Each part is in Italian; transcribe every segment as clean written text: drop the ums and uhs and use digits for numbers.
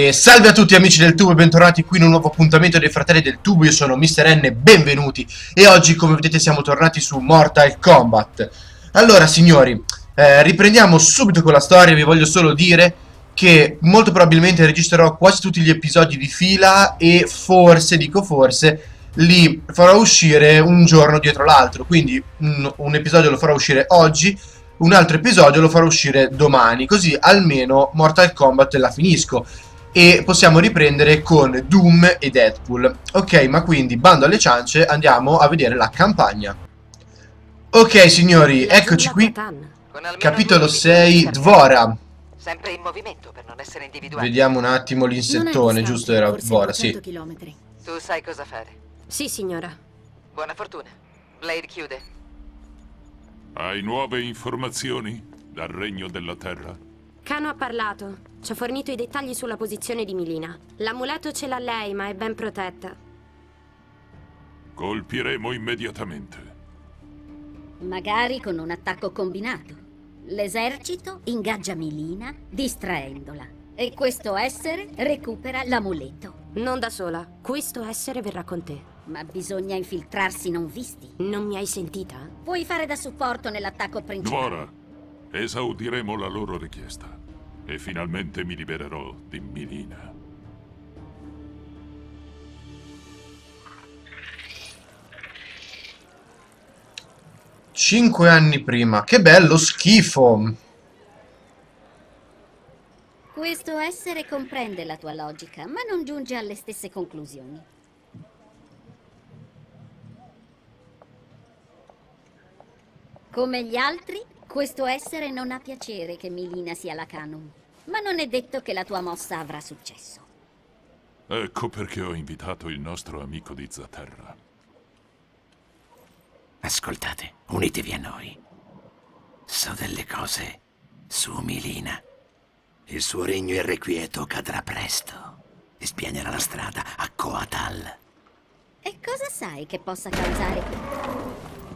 E salve a tutti amici del tubo e bentornati qui in un nuovo appuntamento dei Fratelli del Tubo. Io sono Mr. N, benvenuti. E oggi, come vedete, siamo tornati su Mortal Kombat. Allora signori, riprendiamo subito con la storia. Vi voglio solo dire che molto probabilmente registrerò quasi tutti gli episodi di fila e forse, dico forse, li farò uscire un giorno dietro l'altro. Quindi un episodio lo farò uscire oggi, un altro episodio lo farò uscire domani, così almeno Mortal Kombat la finisco e possiamo riprendere con Doom e Deadpool. Ok, ma quindi bando alle ciance, andiamo a vedere la campagna. Ok signori, eccoci qui. Capitolo 6, Dvora. Sempre in movimento per non essere individuato. Vediamo un attimo l'insettone, giusto? Era Dvora, sì. Tu sai cosa fare. Sì, signora. Buona fortuna. Blade chiude. Hai nuove informazioni dal Regno della Terra? Kano ha parlato. Ci ha fornito i dettagli sulla posizione di Mileena. L'amuleto ce l'ha lei, ma è ben protetta. Colpiremo immediatamente. Magari con un attacco combinato. L'esercito ingaggia Mileena distraendola. E questo essere recupera l'amuleto. Non da sola. Questo essere verrà con te. Ma bisogna infiltrarsi non visti. Non mi hai sentita? Puoi fare da supporto nell'attacco principale. Dvora, esaudiremo la loro richiesta. E finalmente mi libererò di Mileena. Cinque anni prima. Che bello schifo. Questo essere comprende la tua logica, ma non giunge alle stesse conclusioni. Come gli altri, questo essere non ha piacere che Mileena sia la Khanum, ma non è detto che la tua mossa avrà successo. Ecco perché ho invitato il nostro amico di Zaterra. Ascoltate, unitevi a noi. So delle cose su Mileena. Il suo regno irrequieto cadrà presto e spianerà la strada a Koatal. E cosa sai che possa causare?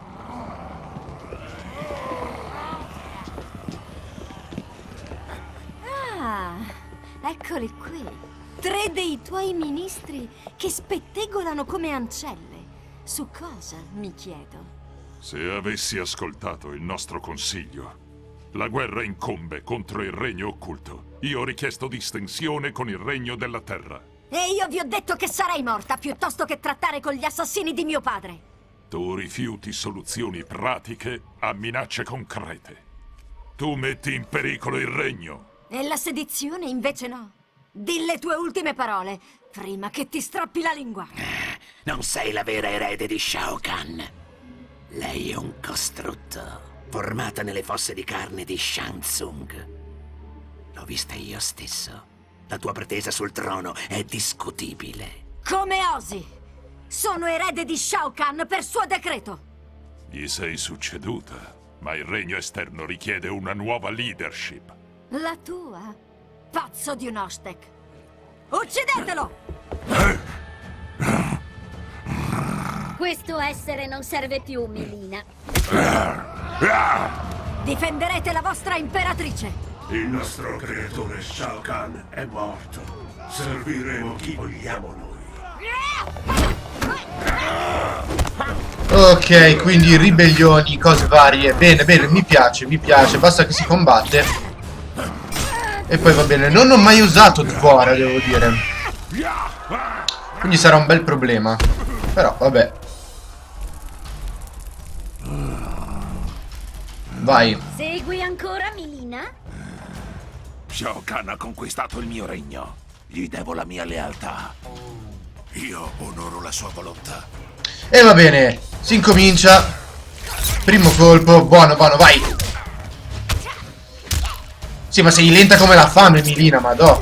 Eccoli qui, 3 dei tuoi ministri che spettegolano come ancelle. Su cosa, mi chiedo? Se avessi ascoltato il nostro consiglio, la guerra incombe contro il regno occulto. Io ho richiesto distensione con il regno della terra. E io vi ho detto che sarei morta piuttosto che trattare con gli assassini di mio padre. Tu rifiuti soluzioni pratiche a minacce concrete. Tu metti in pericolo il regno. E la sedizione invece no. Di le tue ultime parole, prima che ti strappi la lingua. Non sei la vera erede di Shao Kahn. Lei è un costrutto, formata nelle fosse di carne di Shang Tsung. L'ho vista io stesso. La tua pretesa sul trono è discutibile. Come osi? Sono erede di Shao Kahn per suo decreto. Gli sei succeduta, ma il regno esterno richiede una nuova leadership. La tua? Pazzo di un Ostek. Uccidetelo! Questo essere non serve più, Mileena. Difenderete la vostra imperatrice. Il nostro creatore Shao Kahn è morto. Serviremo chi vogliamo noi. Ok, quindi ribellioni, cose varie. Bene, bene, mi piace, basta che si combatte. E poi va bene, non ho mai usato Dvora, devo dire. Quindi sarà un bel problema. Però, vabbè. Vai. Segui ancora Mileena? Shao Kahn ha conquistato il mio regno. Gli devo la mia lealtà. Io onoro la sua volontà. E va bene, si incomincia. Primo colpo, buono, buono, vai. Sì, ma sei lenta come la fame, Mileena, madò.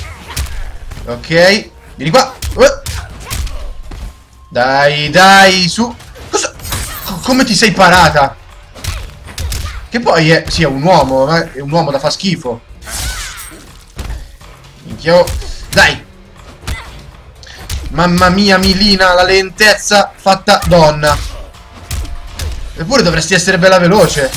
Ok, vieni qua. Dai, dai, su. Cosa? Come ti sei parata? Che poi è... Sì, è un uomo, è un uomo da fa schifo. Minchia, oh. Dai. Mamma mia, Mileena, la lentezza fatta donna. Eppure dovresti essere bella veloce.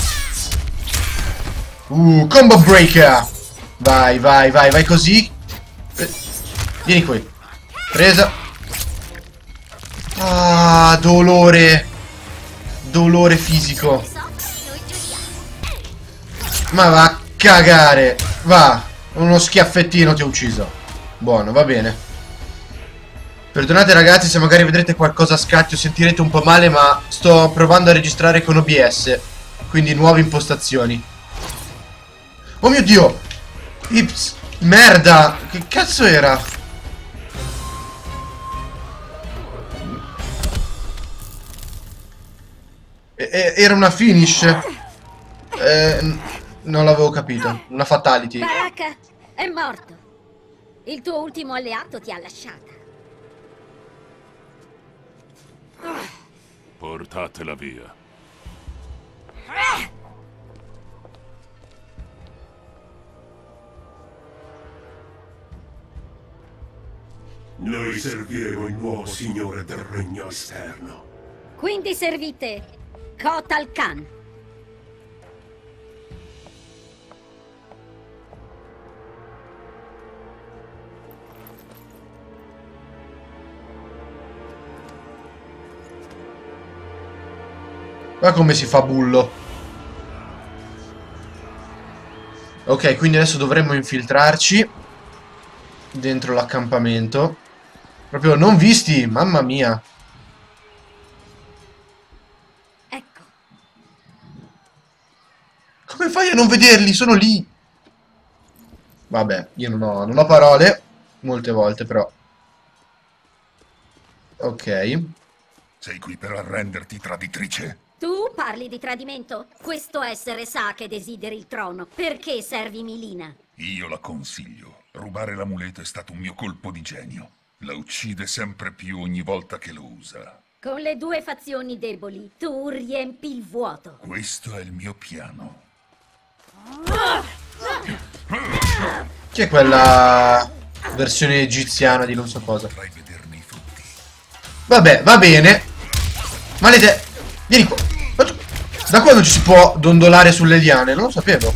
Combo breaker. Vai, vai, vai, vai così. Vieni qui. Presa. Ah, dolore. Dolore fisico. Ma va a cagare. Va. Uno schiaffettino ti ho ucciso. Buono, va bene. Perdonate ragazzi se magari vedrete qualcosa a scatti o sentirete un po' male, ma sto provando a registrare con OBS. Quindi nuove impostazioni. Oh mio Dio. Ips. Merda. Che cazzo era? Era una finish? Non l'avevo capito. Una fatality. Baraka è morto. Il tuo ultimo alleato ti ha lasciata. Portatela via. Noi serviremo il nuovo signore del regno esterno. Quindi servite Kotal Khan. Guarda come si fa bullo. Ok, quindi adesso dovremmo infiltrarci dentro l'accampamento. Proprio non visti, mamma mia. Ecco. Come fai a non vederli? Sono lì. Vabbè, io non ho parole. Molte volte però. Ok. Sei qui per arrenderti, traditrice? Tu parli di tradimento? Questo essere sa che desideri il trono. Perché servi Milina? Io la consiglio. Rubare l'amuleto è stato un mio colpo di genio. La uccide sempre più ogni volta che lo usa. Con le due fazioni deboli, tu riempi il vuoto. Questo è il mio piano. Chi è quella versione egiziana di non so cosa? Potrai vederne i frutti. Vabbè, va bene. Malede... Vieni qua. Da quando ci si può dondolare sulle liane? Non lo sapevo.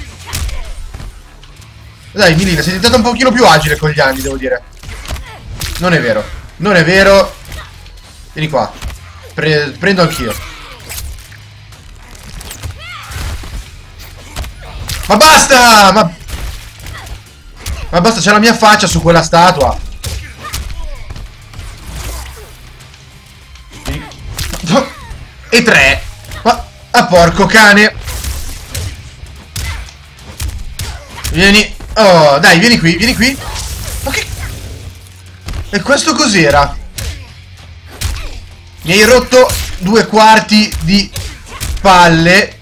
Dai, Milina, sei diventata un pochino più agile con gli anni, devo dire. Non è vero. Non è vero. Vieni qua. Prendo anch'io. Ma basta! Ma basta, c'è la mia faccia su quella statua. E 3. Ma a porco cane. Vieni. Oh, dai, vieni qui, vieni qui. Ma che... E questo cos'era? Mi hai rotto 2/4 di palle.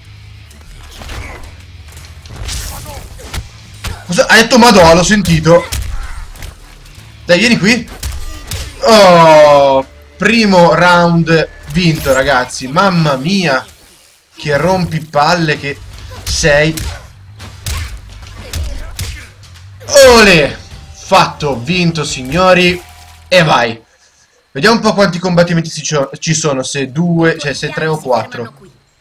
Cosa? Hai detto madò, l'ho sentito. Dai, vieni qui. Oh, primo round vinto, ragazzi. Mamma mia, che rompipalle che sei. Olè. Fatto, vinto, signori. E vai. Vediamo un po' quanti combattimenti ci sono. Se 2, cioè se 3 o 4.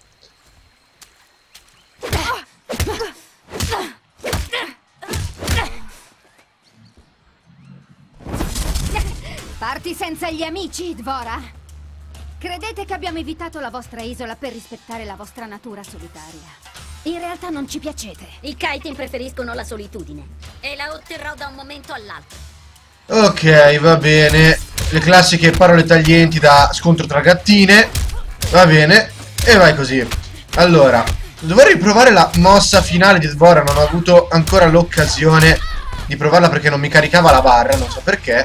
Parti senza gli amici, Dvora? Credete che abbiamo evitato la vostra isola per rispettare la vostra natura solitaria? In realtà non ci piacete. I Kaitin preferiscono la solitudine. E la otterrò da un momento all'altro. Ok, va bene. Le classiche parole taglienti da scontro tra gattine. Va bene. E vai così. Allora, dovrei provare la mossa finale di Dvora. Non ho avuto ancora l'occasione di provarla perché non mi caricava la barra. Non so perché.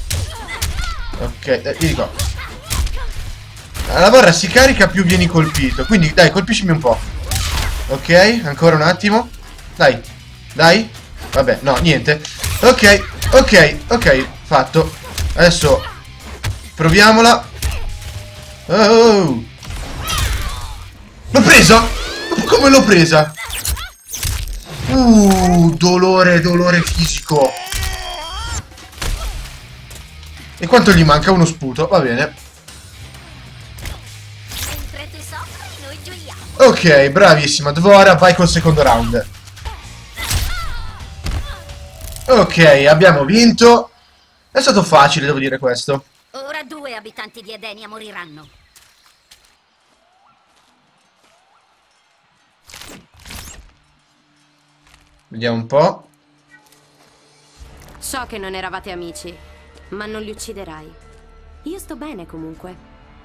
Ok, vieni qua. La barra si carica più vieni colpito. Quindi dai, colpiscimi un po'. Ok, ancora un attimo. Dai, dai. Vabbè, no, niente. Ok, ok, ok, fatto. Adesso proviamola. Oh. L'ho presa? Come l'ho presa? Dolore, dolore fisico. E quanto gli manca? Uno sputo, va bene. Ok, bravissima Dvora, vai col secondo round. Ok, abbiamo vinto. È stato facile, devo dire questo. Ora 2 abitanti di Edenia moriranno. Vediamo un po'. So che non eravate amici, ma non li ucciderai. Io sto bene comunque.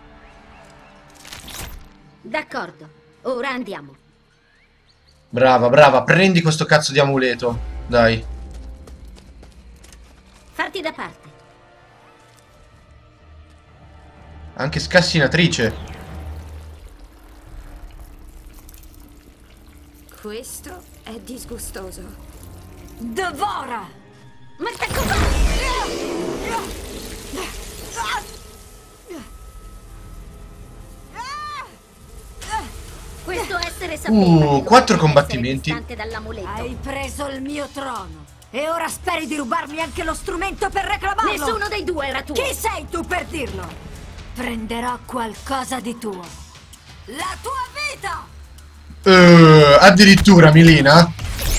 D'accordo, ora andiamo. Brava, brava, prendi questo cazzo di amuleto. Dai. Farti da parte. Anche scassinatrice. Questo è disgustoso. Devora! Ma sta cosa? Questo essere sapeva che non 4 poteva combattimenti. essere distante dall'amuleto. Hai preso il mio trono e ora speri di rubarmi anche lo strumento per reclamarlo? Nessuno dei due era tuo. Chi sei tu per dirlo? Prenderò qualcosa di tuo. La tua vita! Addirittura, Milina?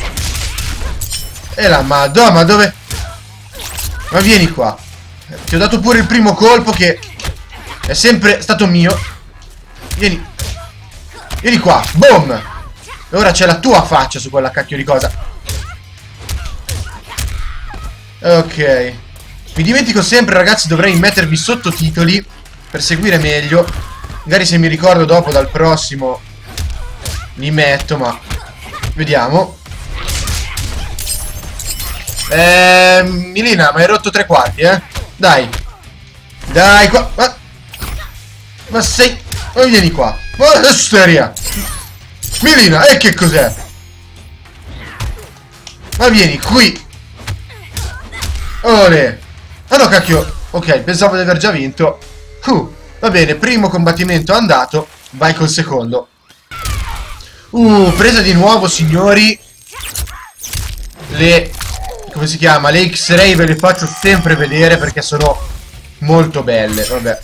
E la madonna, ma dove? Ma vieni qua. Ti ho dato pure il primo colpo che è sempre stato mio. Vieni. Vieni qua, boom! E ora c'è la tua faccia su quella cacchio di cosa. Ok. Mi dimentico sempre, ragazzi, dovrei mettervi sottotitoli per seguire meglio. Magari se mi ricordo dopo dal prossimo li metto, ma vediamo. Milina, ma hai rotto 3/4, Dai. Dai qua. Ma sei... Ma vieni qua. Ma osteria. Milina, e che cos'è? Ma vieni qui. Ole. Ah no, cacchio. Ok, pensavo di aver già vinto. Va bene, primo combattimento andato. Vai col secondo. Presa di nuovo, signori. Le... come si chiama? Le X-Ray ve le faccio sempre vedere perché sono molto belle. Vabbè.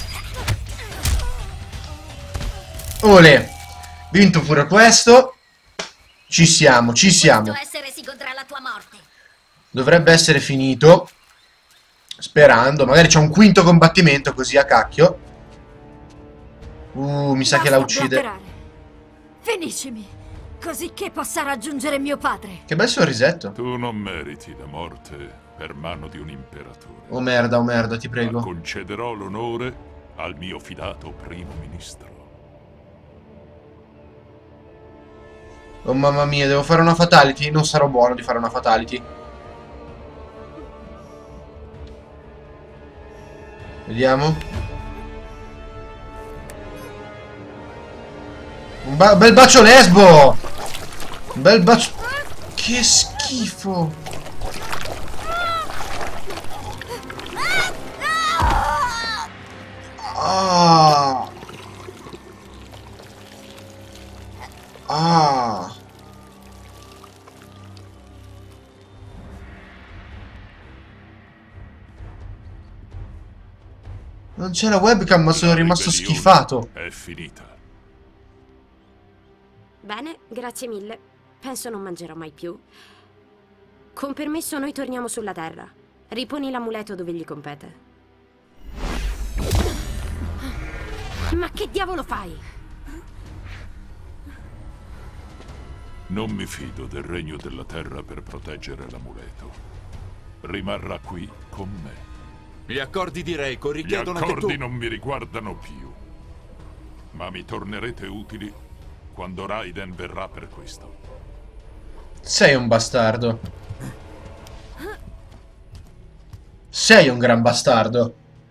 Ole. Vinto pure questo. Ci siamo, ci siamo. Essere si godrà la tua morte. Dovrebbe essere finito. Sperando. Magari c'è un quinto combattimento così a cacchio. Mi sa che la uccide. Bloccherare. Finiscimi, così che possa raggiungere mio padre. Che bel sorrisetto. Tu non meriti la morte per mano di un imperatore. Oh merda, ti prego. Ma concederò l'onore al mio fidato primo ministro. Oh mamma mia, devo fare una fatality? Non sarò buono di fare una fatality. Vediamo. Un bel bacio lesbo! Un bel bacio... Che schifo! Ah! Ah! Non c'è la webcam, ma sono rimasto schifato. È finita. Bene, grazie mille. Penso non mangerò mai più. Con permesso noi torniamo sulla Terra. Riponi l'amuleto dove gli compete. Ma che diavolo fai? Non mi fido del regno della Terra per proteggere l'amuleto. Rimarrà qui con me. Gli accordi di Reiko Gli richiedono che tu... accordi non mi riguardano più. Ma mi tornerete utili quando Raiden verrà per questo. Sei un bastardo. Sei un gran bastardo.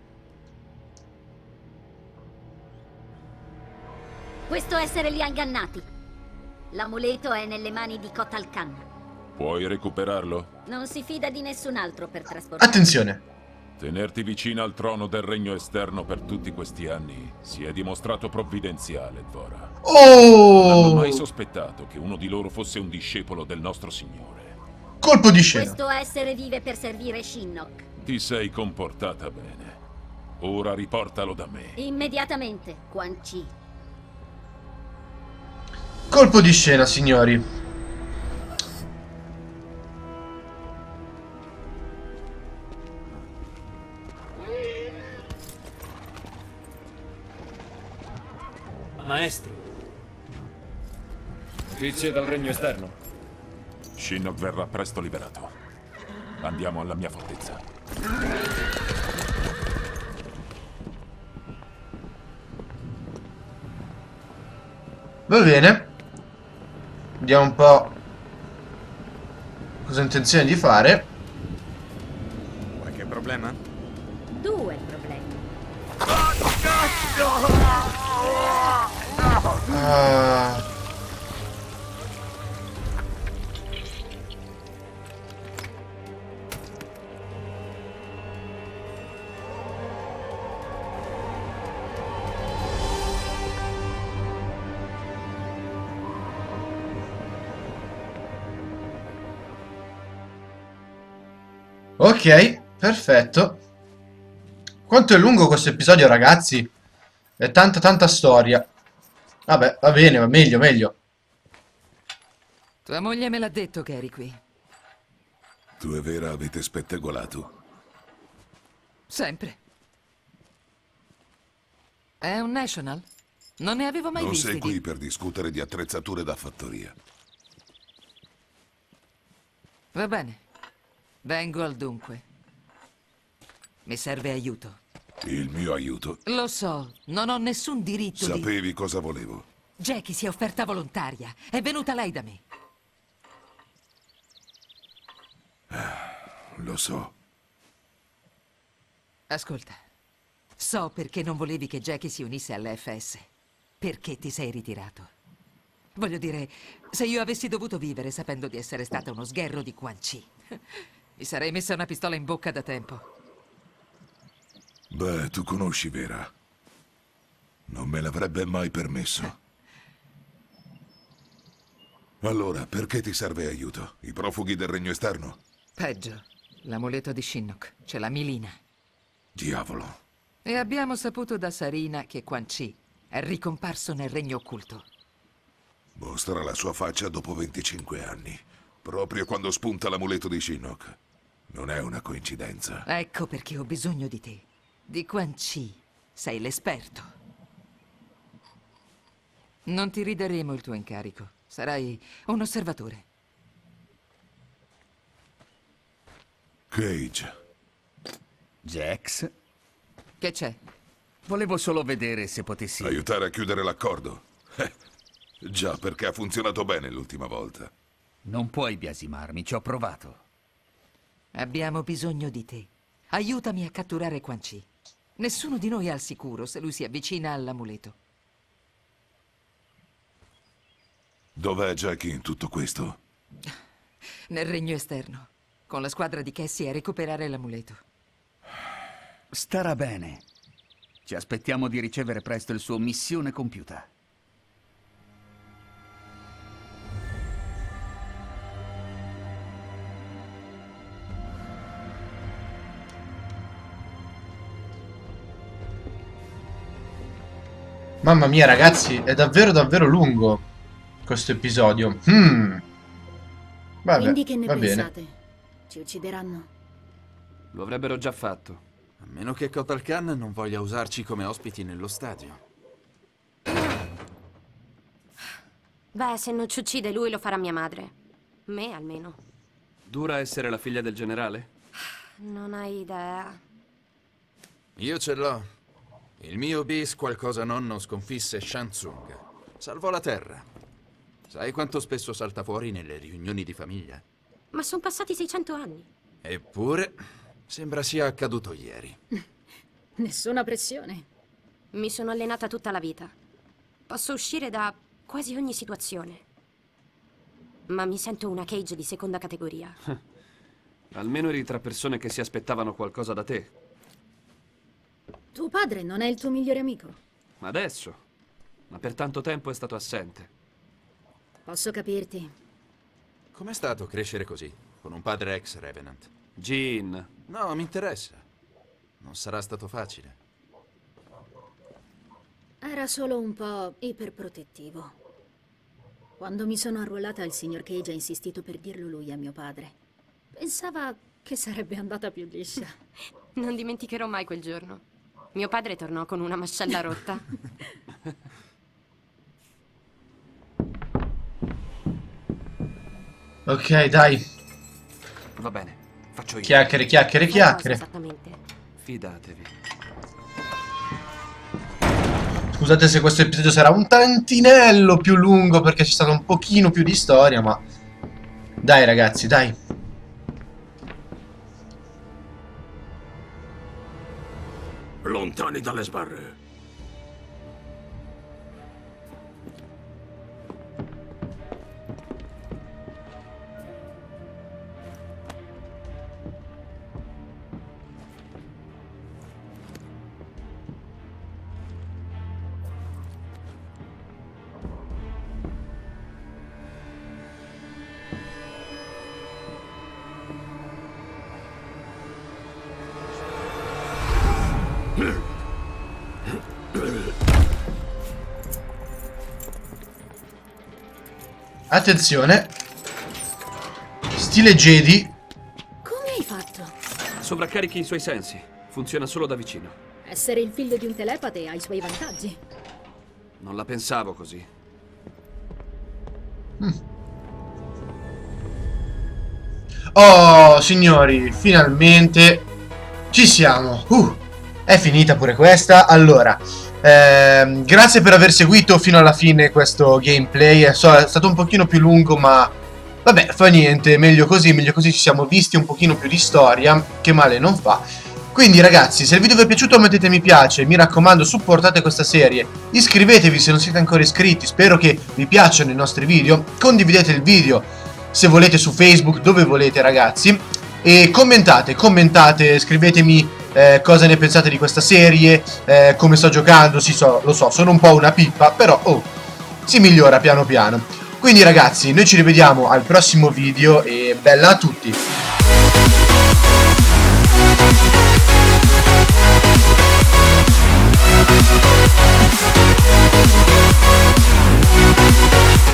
Questo essere li ha ingannati. L'amuleto è nelle mani di Kotal Khan. Puoi recuperarlo? Non si fida di nessun altro per trasportarlo. Attenzione. Tenerti vicino al trono del regno esterno per tutti questi anni si è dimostrato provvidenziale, Dvora. Oh! Non ho mai sospettato che uno di loro fosse un discepolo del nostro Signore. Colpo di scena. Questo essere vive per servire Shinnok. Ti sei comportata bene. Ora riportalo da me. Immediatamente, Quan Chi. Colpo di scena, signori. Maestro. Notizie dal regno esterno. Shinnok verrà presto liberato. Andiamo alla mia fortezza. Va bene. Vediamo un po' cosa ha intenzione di fare. Qualche problema? Due problemi. Ok, perfetto. Quanto è lungo questo episodio, ragazzi? È tanta storia. Vabbè, va bene, va meglio, meglio. Tua moglie me l'ha detto che eri qui. Tu e Vera avete spettegolato. Sempre. È un National? Non ne avevo mai Non visti sei qui di... per discutere di attrezzature da fattoria. Va bene. Vengo al dunque. Mi serve aiuto. Il mio aiuto? Lo so, non ho nessun diritto di... Sapevi cosa volevo. Jackie si è offerta volontaria. È venuta lei da me. Lo so. Ascolta. So perché non volevi che Jackie si unisse all'FS. Perché ti sei ritirato. Voglio dire, se io avessi dovuto vivere sapendo di essere stata uno sgherro di Quan Chi, mi sarei messa una pistola in bocca da tempo. Beh, tu conosci Vera. Non me l'avrebbe mai permesso. Allora, perché ti serve aiuto? I profughi del regno esterno? Peggio. L'amuleto di Shinnok. C'è la Milina. Diavolo. E abbiamo saputo da Sarina che Quan Chi è ricomparso nel regno occulto. Mostra la sua faccia dopo 25 anni. Proprio quando spunta l'amuleto di Shinnok. Non è una coincidenza. Ecco perché ho bisogno di te. Di Quan Chi. Sei l'esperto. Non ti ridaremo il tuo incarico. Sarai un osservatore. Cage. Jax? Che c'è? Volevo solo vedere se potessi... Aiutare a chiudere l'accordo? Già, perché ha funzionato bene l'ultima volta. Non puoi biasimarmi, ci ho provato. Abbiamo bisogno di te. Aiutami a catturare Quan Chi. Nessuno di noi è al sicuro se lui si avvicina all'amuleto. Dov'è Jackie in tutto questo? Nel regno esterno, con la squadra di Cassie a recuperare l'amuleto. Starà bene. Ci aspettiamo di ricevere presto il suo missione compiuta. Mamma mia, ragazzi, è davvero lungo questo episodio. Vabbè, Quindi che ne va pensate? bene. Ci uccideranno? Lo avrebbero già fatto. A meno che Kotal Khan non voglia usarci come ospiti nello stadio. Beh, se non ci uccide lui lo farà mia madre. Me almeno. Dura essere la figlia del generale? Non hai idea. Io ce l'ho. Il mio bis qualcosa nonno sconfisse Shang Tsung. Salvò la terra. Sai quanto spesso salta fuori nelle riunioni di famiglia? Ma sono passati 600 anni. Eppure, sembra sia accaduto ieri. Nessuna pressione. Mi sono allenata tutta la vita. Posso uscire da quasi ogni situazione. Ma mi sento una Cage di seconda categoria. Almeno eri tra persone che si aspettavano qualcosa da te. Tuo padre non è il tuo migliore amico? Adesso. Ma per tanto tempo è stato assente. Posso capirti. Com'è stato crescere così, con un padre ex Revenant? Jean. No, mi interessa. Non sarà stato facile. Era solo un po' iperprotettivo. Quando mi sono arruolata, il signor Cage ha insistito per dirlo lui a mio padre. Pensava che sarebbe andata più liscia. Non dimenticherò mai quel giorno. Mio padre tornò con una mascella rotta. Ok, dai. Va bene, faccio io. Chiacchiere, chiacchiere, chiacchiere. Fidatevi. Scusate se questo episodio sarà un tantinello più lungo perché c'è stato un pochino più di storia, ma... Dai ragazzi, dai. Lontani dalle sbarre. Attenzione. Stile Jedi. Come hai fatto? Sovraccarichi i suoi sensi. Funziona solo da vicino. Essere il figlio di un telepate ha i suoi vantaggi. Non la pensavo così. Oh, signori, finalmente ci siamo. È finita pure questa. Allora, grazie per aver seguito fino alla fine questo gameplay. È stato un pochino più lungo, ma vabbè, fa niente. Meglio così ci siamo visti un pochino più di storia, che male non fa. Quindi ragazzi, se il video vi è piaciuto mettete mi piace, mi raccomando supportate questa serie, iscrivetevi se non siete ancora iscritti, spero che vi piacciono i nostri video, condividete il video se volete su Facebook, dove volete ragazzi, e commentate, scrivetemi cosa ne pensate di questa serie, come sto giocando, sì, lo so, sono un po' una pippa, però si migliora piano piano. Quindi ragazzi, noi ci rivediamo al prossimo video e bella a tutti!